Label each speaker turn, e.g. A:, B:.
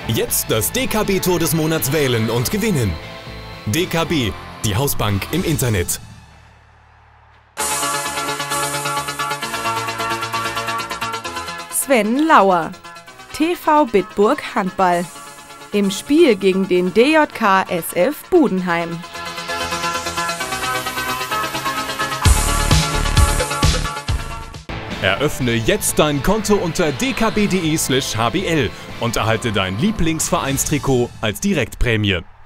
A: Jetzt das DKB-Tor des Monats wählen und gewinnen. DKB, die Hausbank im Internet.
B: Sven Lauer, TV Bitburg Handball. Im Spiel gegen den DJK SF Budenheim.
A: Eröffne jetzt dein Konto unter dkb.de/hbl und erhalte dein Lieblingsvereinstrikot als Direktprämie.